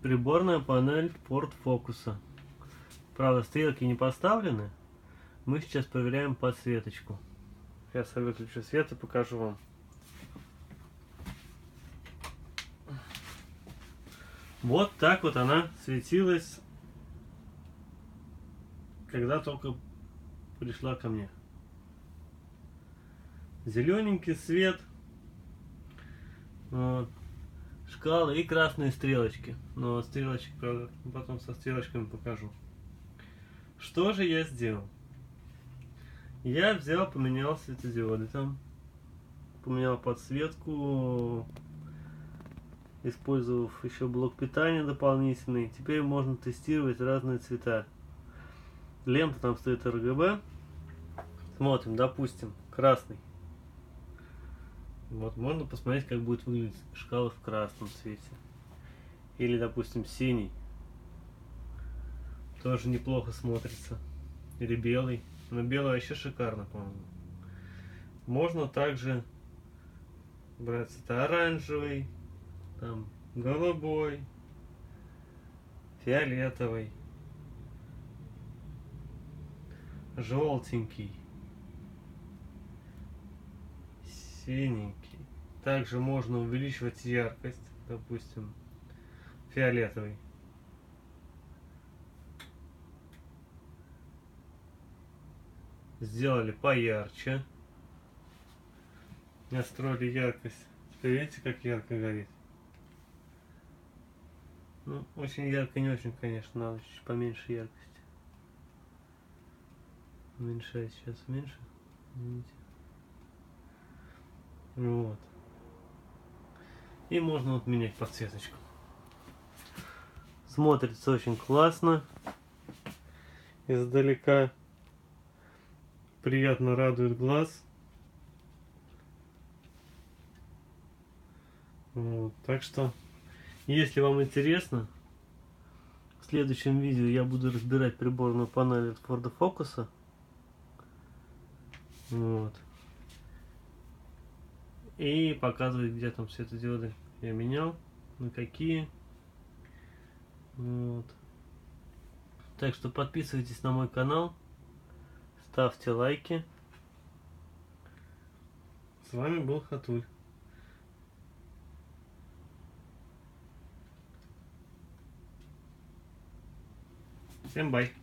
Приборная панель Ford Focus. Правда, стрелки не поставлены. Мы сейчас проверяем подсветочку. Сейчас я выключу свет и покажу вам. Вот так вот она светилась, когда только пришла ко мне. Зелененький свет, вот, шкалы и красные стрелочки. Но стрелочки, правда, потом со стрелочками покажу. Что же я сделал? Я взял, поменял светодиоды там, поменял подсветку, использовав еще блок питания дополнительный. Теперь можно тестировать разные цвета. Лента там стоит RGB. Смотрим, допустим, красный. Вот можно посмотреть, как будет выглядеть шкала в красном цвете. Или, допустим, синий. Тоже неплохо смотрится. Или белый. Но белый вообще шикарно, по-моему. Можно также брать это оранжевый, там, голубой, фиолетовый, желтенький, синенький. Также можно увеличивать яркость, допустим, фиолетовый. Сделали поярче. Настроили яркость. Теперь видите, как ярко горит? Ну, очень ярко не очень, конечно, надо чуть поменьше яркости. Уменьшать сейчас меньше. Видите? Вот. И можно вот менять подсветочку. Смотрится очень классно. Издалека приятно радует глаз. Вот. Так что, если вам интересно, в следующем видео я буду разбирать приборную панель от Ford Focus. Вот. И показывать, где там светодиоды я менял, на какие. Вот. Так что подписывайтесь на мой канал, ставьте лайки. С вами был Хатуль. Всем бай!